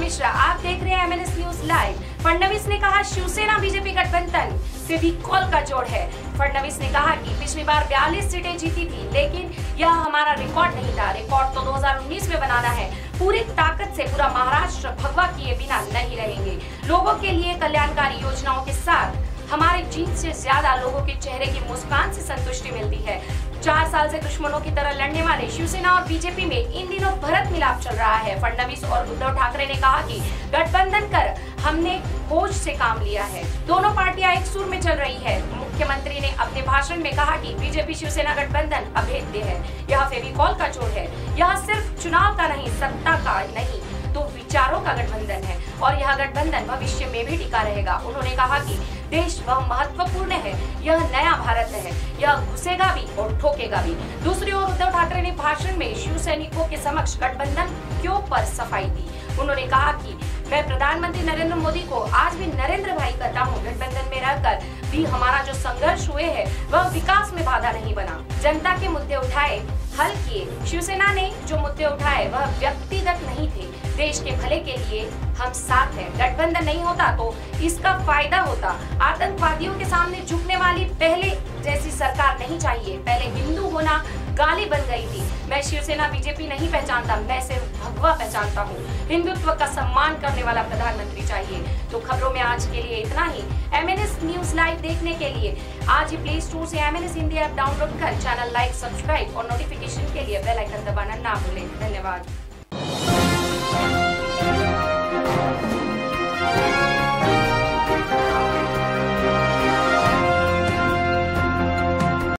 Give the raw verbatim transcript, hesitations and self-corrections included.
मिश्रा, आप देख रहे हैं एमएनएस न्यूज लाइव। फडणवीस ने कहा शिवसेना बीजेपी गठबंधन से भी कॉल का जोड़ है। फडणवीस ने कहा कि पिछली बार बयालीस सीटें जीती थी, लेकिन यह हमारा रिकॉर्ड नहीं था। रिकॉर्ड तो दो हज़ार उन्नीस में बनाना है। पूरी ताकत से पूरा महाराष्ट्र भगवा किए बिना नहीं रहेंगे। लोगों के लिए कल्याणकारी योजनाओं के साथ हमारे जीत से ज्यादा लोगों के चेहरे की मुस्कान से संतुष्टि मिलती है। चार साल से दुश्मनों की तरह लड़ने वाले शिवसेना और बीजेपी में इन दिनों भरत मिलाप चल रहा है। फडणवीस और उद्धव ठाकरे ने कहा कि गठबंधन कर हमने होश से काम लिया है। दोनों पार्टियां एक सुर में चल रही है। मुख्यमंत्री ने अपने भाषण में कहा कि बीजेपी शिवसेना गठबंधन अभेद्य है। यह फेविकॉल का जोड़ है। यह सिर्फ चुनाव का नहीं, सत्ता का नहीं, तो विचारों का गठबंधन है और यह गठबंधन भविष्य में भी टिका रहेगा। उन्होंने कहा कि देश वह महत्वपूर्ण है, यह नया भारत है, यह घुसेगा भी और ठोकेगा भी। दूसरी ओर उद्धव ठाकरे ने भाषण में शिव सैनिकों के समक्ष गठबंधन क्यों पर सफाई दी। उन्होंने कहा कि मैं प्रधानमंत्री नरेंद्र मोदी को आज भी नरेंद्र भाई कहता हूँ। गठबंधन में रहकर भी हमारा जो संघर्ष हुए है वह विकास में बाधा नहीं बना। जनता के मुद्दे उठाए, हल किए। शिवसेना ने जो मुद्दे उठाए वह व्यक्तिगत नहीं थे, देश के भले के लिए हम साथ हैं। गठबंधन नहीं होता तो इसका फायदा होता। आतंकवादियों के सामने झुकने वाली पहले जैसी सरकार नहीं चाहिए। पहले हिंदू होना गाली बन गई थी। मैं शिवसेना बीजेपी नहीं पहचानता, मैं सिर्फ भगवा पहचानता हूँ। हिंदुत्व का सम्मान करने वाला प्रधानमंत्री चाहिए। तो खबरों में आज के लिए इतना ही। एमएनएस न्यूज लाइव देखने के लिए आज ही प्ले स्टोर से एमएनएस हिंदी ऐप डाउनलोड कर चैनल लाइक, सब्सक्राइब और नोटिफिकेशन के लिए बेल आइकन दबाना ना भूलें। धन्यवाद।